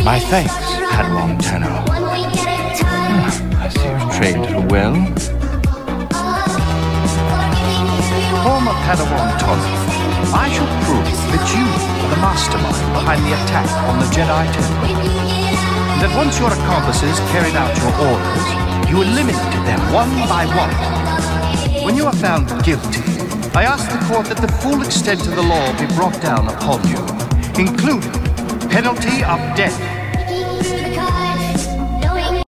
My thanks, Padawan Tenno. I see you've trained her well. Former Padawan Tenno, I shall prove that you are the mastermind behind the attack on the Jedi Temple. And that once your accomplices carried out your orders, you eliminated them one by one. When you are found guilty, I ask the court that the full extent of the law be brought down upon you, including penalty of death.